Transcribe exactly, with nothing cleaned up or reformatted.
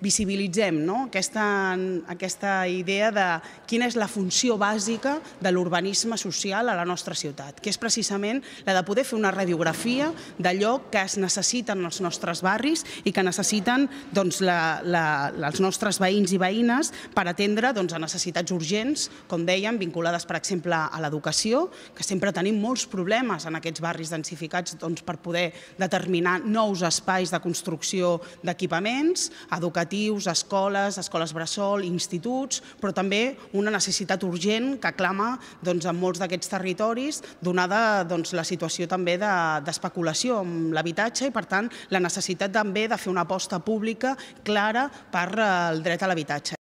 visibilitzem aquesta idea de quina és la funció bàsica de l'urbanisme social a la nostra ciutat, que és precisament la de poder fer una radiografia d'allò que es necessiten els nostres barris i que necessiten els nostres veïns i veïnes per atendre a necessitats urgents, com dèiem, vinculades, per exemple, a l'educació, que sempre tenim molts problemes en aquests barris densificats per poder determinar nous espais de construcció d'equipaments educatius, escoles, escoles bressol, instituts, però també una necessitat urgent que clama en molts d'aquests territoris, donada la situació també d'especulació amb l'habitatge i, per tant, la necessitat també de fer una aposta pública clara per al dret a l'habitatge.